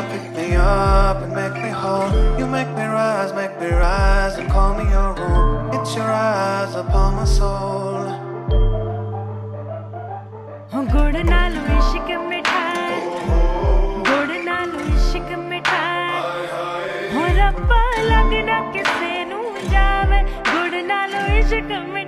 pick me up and make me whole. You make me rise and call me your own. It's your eyes upon my soul. गुड़ नाल इश्क मिठाई, गुड़ नाल इश्क मिठाई, हो रब्बा लगना किसे नू जावे, गुड़ नाल इश्क मिठाई।